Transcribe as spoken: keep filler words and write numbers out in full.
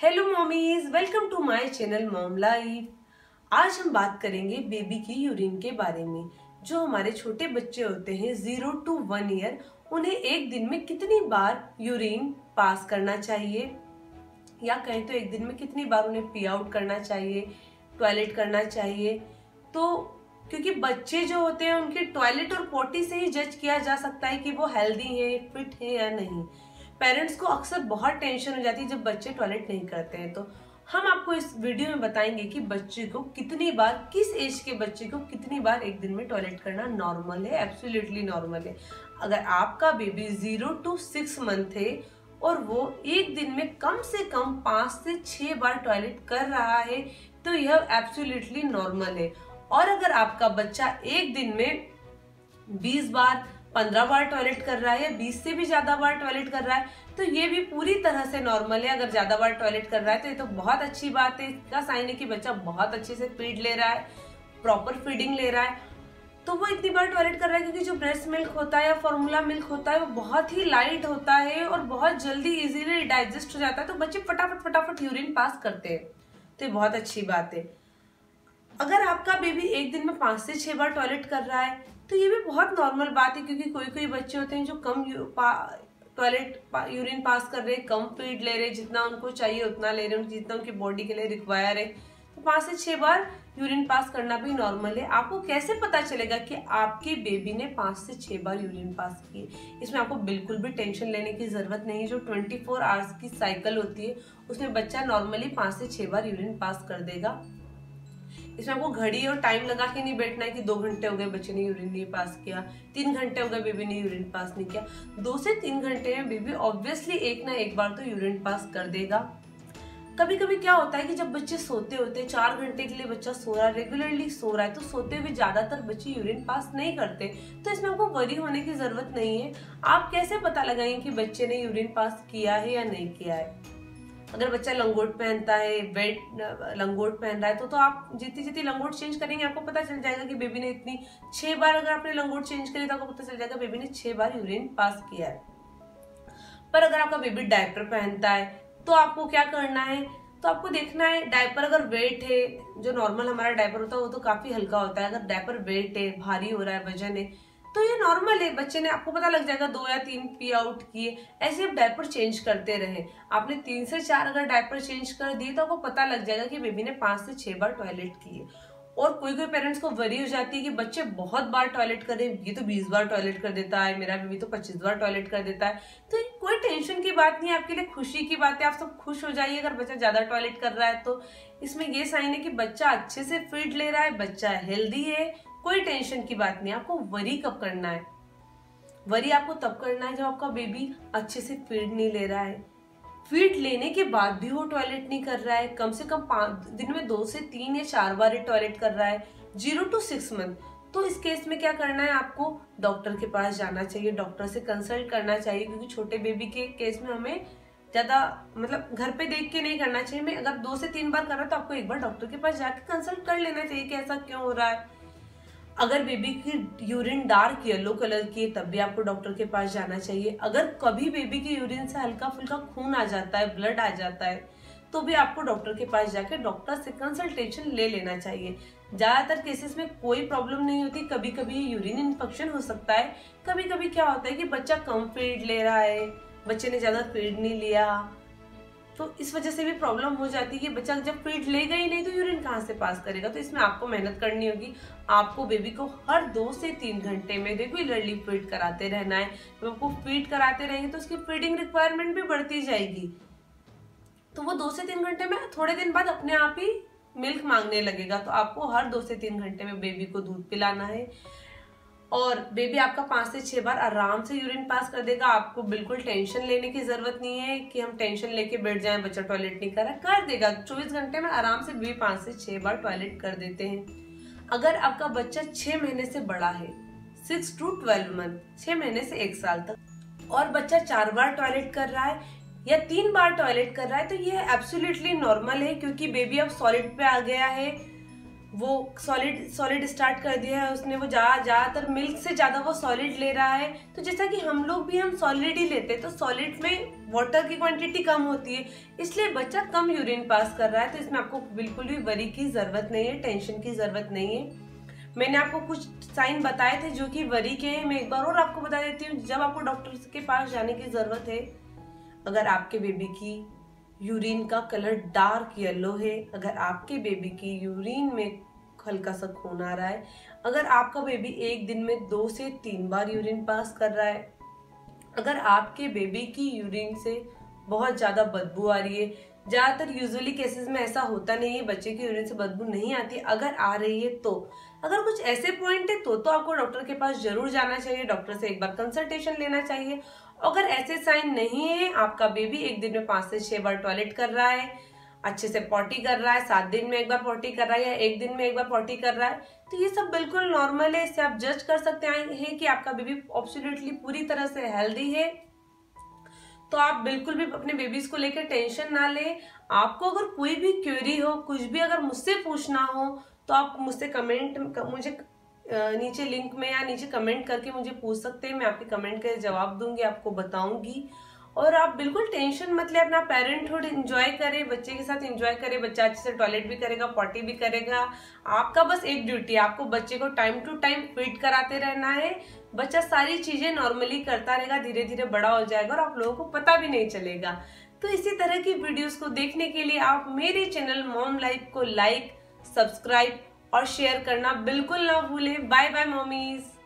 Hello mommies, welcome to my channel mom life. आज हम बात करेंगे बेबी की यूरिन के बारे में। जो हमारे छोटे बच्चे होते हैं जीरो टू वन ईयर, उन्हें एक दिन में कितनी बार यूरिन पास करना चाहिए, या कहें तो एक दिन में कितनी बार उन्हें पी आउट करना चाहिए, टॉयलेट करना चाहिए। तो क्योंकि बच्चे जो होते हैं उनके टॉयलेट और पोटी से ही जज किया जा सकता है कि वो हेल्दी है, फिट है या नहीं। पेरेंट्स को अक्सर बहुत टेंशन हो जाती है जब बच्चे टॉयलेट नहीं करते हैं। तो हम आपको इस वीडियो में बताएंगे कि बच्चे को कितनी बार, किस एज के बच्चे को कितनी बार एक दिन में टॉयलेट करना नॉर्मल है, एब्सोल्युटली नॉर्मल है। अगर आपका baby zero to six month है और वो एक दिन में कम से कम पांच से छह बार टॉयलेट कर रहा है तो यह एब्सोल्युटली नॉर्मल है। और अगर आपका बच्चा एक दिन में बीस बार, पंद्रह बार टॉयलेट कर रहा है या बीस से भी ज्यादा बार टॉयलेट कर रहा है तो ये भी पूरी तरह से नॉर्मल है। अगर ज्यादा बार टॉयलेट कर रहा है तो ये तो बहुत अच्छी बात है। इसका साइन है कि बच्चा बहुत अच्छे से फीड ले रहा है, प्रॉपर फीडिंग ले रहा है। तो वो इतनी बार टॉयलेट कर रहा है क्योंकि जो ब्रेस्ट मिल्क होता है या फॉर्मूला मिल्क होता है वो बहुत ही लाइट होता है और बहुत जल्दी इजीली डाइजेस्ट हो जाता है, तो बच्चे फटाफट फटाफट यूरिन पास करते हैं। तो ये बहुत अच्छी बात है। अगर आपका बेबी एक दिन में पांच से छह बार टॉयलेट कर रहा है तो ये भी बहुत नॉर्मल बात है, क्योंकि कोई कोई बच्चे होते हैं जो कम टॉयलेट पा, यूरिन पास कर रहे हैं, कम फीड ले रहे हैं, जितना उनको चाहिए उतना ले रहे हैं, जितना उनकी बॉडी के लिए रिक्वायर है। तो पांच से छह बार यूरिन पास करना भी नॉर्मल है। आपको कैसे पता चलेगा कि आपके बेबी ने पांच से छह बार यूरिन पास किए? इसमें आपको बिल्कुल भी टेंशन लेने की जरूरत नहीं है। जो ट्वेंटी फोर आवर्स की साइकिल होती है उसमें बच्चा नॉर्मली पांच से छह बार यूरिन पास कर देगा। इसमें आपको घड़ी और टाइम लगा के नहीं बैठना है कि दो घंटे हो गए बच्चे ने यूरिन नहीं पास किया, तीन घंटे हो गए बेबी ने यूरिन पास नहीं किया। दो से तीन घंटे में बेबी ऑब्वियसली एक ना एक बार तो यूरिन पास कर देगा। कभी कभी क्या होता है कि जब बच्चे सोते होते हैं, चार घंटे के लिए बच्चा सो रहा है, रेगुलरली सो रहा है, तो सोते हुए ज्यादातर बच्चे यूरिन पास नहीं करते। तो इसमें आपको वरी होने की जरूरत नहीं है। आप कैसे पता लगाएंगे कि बच्चे ने यूरिन पास किया है या नहीं किया है? अगर बच्चा लंगोट पहनता है, वेट लंगोट पहन रहा है तो तो आप जितनी जितनी लंगोट चेंज करेंगे आपको पता चल जाएगा कि बेबी ने इतनी छह बार, अगर आपने लंगोट चेंज करी तो आपको पता चल जाएगा बेबी ने छह बार यूरिन पास किया है। पर अगर आपका बेबी डायपर पहनता है तो आपको क्या करना है? तो आपको देखना है डायपर अगर वेट है, जो नॉर्मल हमारा डायपर होता है वो तो काफी हल्का होता है। अगर डायपर वेट है, भारी हो रहा है, वजन है, तो ये नॉर्मल है। बच्चे ने, आपको पता लग जाएगा, दो या तीन पी आउट किए, ऐसे आप डायपर चेंज करते रहे। आपने तीन से चार अगर डायपर चेंज कर दिए तो आपको पता लग जाएगा कि बेबी ने पांच से छह बार टॉयलेट किए। और कोई कोई पेरेंट्स को वरी हो जाती है कि बच्चे बहुत बार टॉयलेट कर रहे हैं, ये तो बीस बार टॉयलेट कर देता है, मेरा बेबी तो पच्चीस बार टॉयलेट कर देता है। तो कोई टेंशन की बात नहीं है, आपके लिए खुशी की बात है। आप सब खुश हो जाइए अगर बच्चा ज्यादा टॉयलेट कर रहा है तो। इसमें ये साइन है कि बच्चा अच्छे से फीड ले रहा है, बच्चा हेल्दी है, कोई टेंशन की बात नहीं। आपको वरी कब करना है? वरी आपको तब करना है जब आपका बेबी अच्छे से फीड नहीं ले रहा है, फीड लेने के बाद भी वो टॉयलेट नहीं कर रहा है, कम से कम पांच दिन में दो से तीन या चार बार टॉयलेट कर रहा है, जीरो टू सिक्स मंथ। तो इस केस में क्या करना है? आपको डॉक्टर के पास जाना चाहिए, डॉक्टर से कंसल्ट करना चाहिए, क्योंकि छोटे बेबी के केस में हमें ज्यादा मतलब घर पे देख के नहीं करना चाहिए। मैं अगर दो से तीन बार कर रहा है तो आपको एक बार डॉक्टर के पास जाके कंसल्ट कर लेना चाहिए कि ऐसा क्यों हो रहा है। अगर बेबी की यूरिन डार्क येलो कलर की है तब भी आपको डॉक्टर के पास जाना चाहिए। अगर कभी बेबी की यूरिन से हल्का फुल्का खून आ जाता है, ब्लड आ जाता है, तो भी आपको डॉक्टर के पास जाके डॉक्टर से कंसल्टेशन ले लेना चाहिए। ज्यादातर केसेस में कोई प्रॉब्लम नहीं होती। कभी कभी यूरिन इन्फेक्शन हो सकता है, कभी कभी क्या होता है कि बच्चा कम फीड ले रहा है, बच्चे ने ज्यादा फीड नहीं लिया, तो इस वजह से भी प्रॉब्लम हो जाती है कि बच्चा जब फीड लेगा ही नहीं तो यूरिन कहाँ से पास करेगा। तो इसमें आपको मेहनत करनी होगी। आपको बेबी को हर दो से तीन घंटे में रेगुलरली फीड कराते रहना है। जब आपको फीड कराते रहेंगे तो उसकी फीडिंग रिक्वायरमेंट भी बढ़ती जाएगी। तो वो दो से तीन घंटे में थोड़े दिन बाद अपने आप ही मिल्क मांगने लगेगा। तो आपको हर दो से तीन घंटे में बेबी को दूध पिलाना है और बेबी आपका पांच से छह बार आराम से यूरिन पास कर देगा। आपको बिल्कुल टेंशन लेने की जरूरत नहीं है कि हम टेंशन लेके बैठ जाएं, बच्चा टॉयलेट नहीं कर रहा, कर देगा। चौबीस घंटे में आराम से बेबी पांच से छह बार टॉयलेट कर देते हैं। अगर आपका बच्चा छह महीने से बड़ा है, सिक्स टू ट्वेल्व मंथ, छह महीने से एक साल तक, और बच्चा चार बार टॉयलेट कर रहा है या तीन बार टॉयलेट कर रहा है तो ये एब्सोल्युटली नॉर्मल है, क्योंकि बेबी अब सॉलिड पे आ गया है। वो सॉलिड सॉलिड स्टार्ट कर दिया है उसने, वो ज़्यादातर मिल्क से ज़्यादा वो सॉलिड ले रहा है। तो जैसा कि हम लोग भी हम सॉलिड ही लेते हैं, तो सॉलिड में वाटर की क्वांटिटी कम होती है, इसलिए बच्चा कम यूरिन पास कर रहा है। तो इसमें आपको बिल्कुल भी वरी की ज़रूरत नहीं है, टेंशन की ज़रूरत नहीं है। मैंने आपको कुछ साइन बताए थे जो कि वरी के हैं, मैं एक बार और आपको बता देती हूँ। जब आपको डॉक्टर के पास जाने की ज़रूरत है, अगर आपके बेबी की यूरिन का कलर डार्क येलो है, अगर आपके बेबी की यूरिन में हल्का सा खून आ रहा है, अगर आपका बेबी एक दिन में दो से तीन बार यूरिन पास कर रहा है, अगर आपके बेबी की यूरिन से बहुत ज़्यादा बदबू आ रही है, ज़्यादातर यूजुअली केसेस में ऐसा होता नहीं है, बच्चे की यूरिन से बदबू नहीं आती, अगर आ रही है तो अगर कुछ ऐसे पॉइंट है तो तो आपको डॉक्टर के पास जरूर जाना चाहिए, डॉक्टर से एक बार कंसल्टेशन लेना चाहिए। अगर ऐसे साइन नहीं है, आपका बेबी एक दिन में पाँच से छह बार टॉयलेट कर रहा है, अच्छे से पॉटी कर रहा है, सात दिन में एक बार पॉटी कर रहा है या एक दिन में एक बार पॉटी कर रहा है, तो ये सब बिल्कुल नॉर्मल है। इससे आप जज कर सकते हैं कि आपका बेबी एब्सोल्युटली पूरी तरह से हेल्दी है। तो आप बिल्कुल भी अपने बेबीज को लेकर टेंशन ना लें। आपको अगर कोई भी क्वेरी हो, कुछ भी अगर मुझसे पूछना हो, तो आप मुझसे कमेंट मुझे नीचे लिंक में या नीचे कमेंट करके मुझे पूछ सकते हैं। मैं आपके कमेंट के जवाब दूंगी, आपको बताऊंगी। और आप बिल्कुल टेंशन मत लें, अपना पेरेंटहुड एंजॉय करें, बच्चे के साथ एंजॉय करें। बच्चा अच्छे से टॉयलेट भी करेगा, पॉटी भी करेगा। आपका बस एक ड्यूटी है, आपको बच्चे को टाइम टू टाइम फीड कराते रहना है। बच्चा सारी चीजें नॉर्मली करता रहेगा, धीरे धीरे बड़ा हो जाएगा और आप लोगों को पता भी नहीं चलेगा। तो इसी तरह की वीडियोस को देखने के लिए आप मेरे चैनल मॉम लाइफ को लाइक, सब्सक्राइब और शेयर करना बिल्कुल ना भूलें। Bye bye mommies.